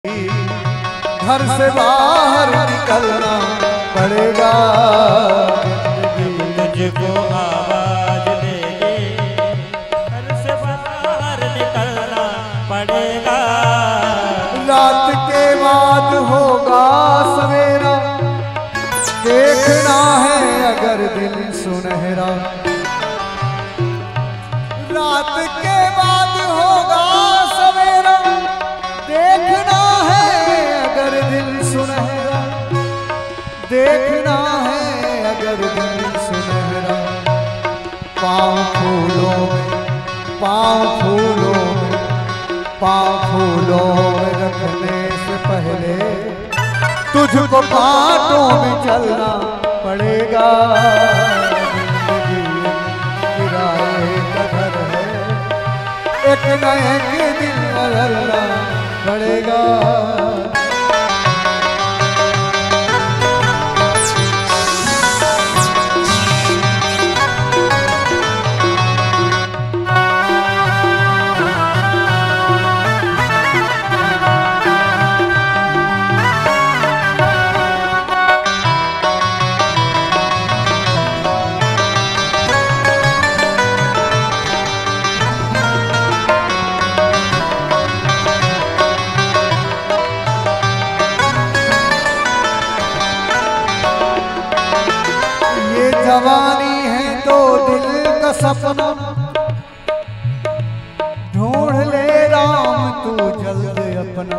घर से बाहर निकलना पड़ेगा, तुझको आवाज देगी। घर से बाहर निकलना पड़ेगा। रात के बाद होगा सवेरा, देखना है अगर दिन सुनहरा। रात के बाद होगा सवेरा, देखना है अगर दिन सुनहरा। देखना है अगर दिन सुनहरा। पाँव फूलों में, पाँव फूलों में, पाँव फूलों में रखने से पहले तुझको कांटों में चलना पड़ेगा। जिंदगी किराए का घर है, एक न एक दिन बदलना पड़ेगा। जवानी है तो दिल का सपना, ढूंढ ले राम तू जल्द अपना।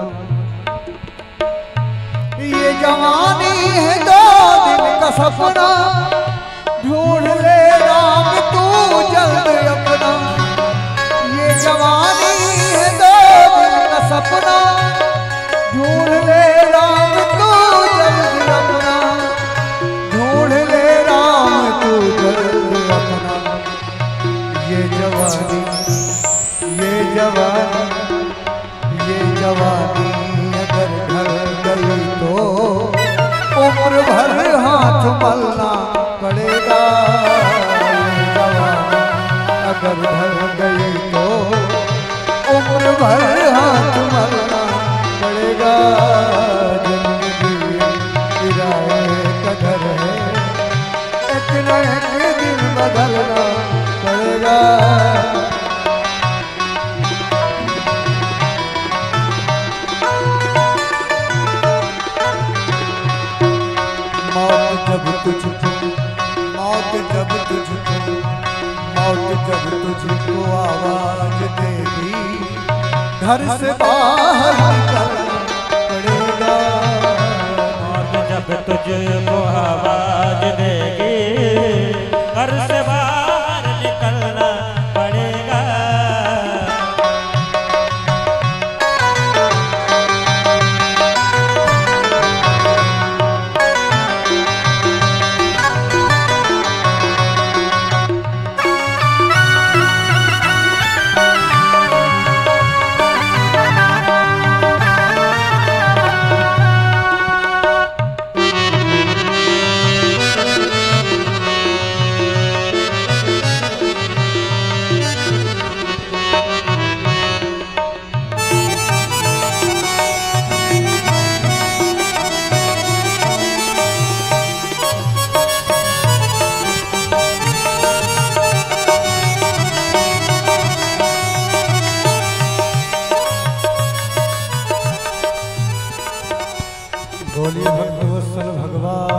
ये जवानी है तो दिल का सपना, ढूंढ ले राम तू जल्द अपना। ये जवानी है तो दिल का सपना, ढूंढ ले राम तू जल्द अपना। ढूंढ ले राम तू जल्द अपना। ये जवानी, ये जवानी, ये जवानी अगर ढल गई तो उम्र भर हाथ मलना पड़ेगा। ये जवानी अगर ढल गई तो उम्र भर हाथ मलना पड़ेगा। जिंदगी किराए का घर है, एक न एक दिन बदलना पड़ेगा। मौत जब तुझको, मौत जब तुझको, मौत जब तुझको आवाज देगी, घर से बाहर निकलना पड़ेगा। मौत जब तुझको आवाज देगी, घर से बाहर निकलना पड़ेगा। बोलिए भक्तवत्सल भगवान